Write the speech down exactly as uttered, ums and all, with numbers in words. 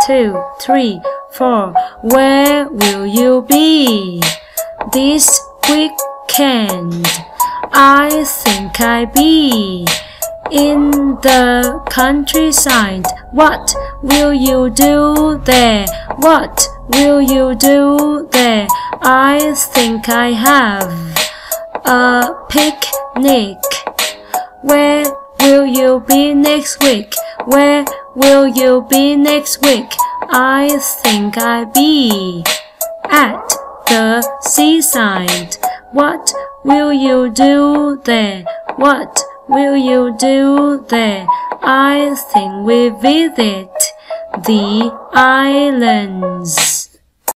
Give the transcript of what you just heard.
two, three, four. Where will you be this weekend? I think I'll be in the countryside. What will you do there? What will you do there? I think I have a picnic. Where will you be next week? Where will you be next week? I think I'll be at the seaside. What will you do there? What will you do there? I think we visit the islands.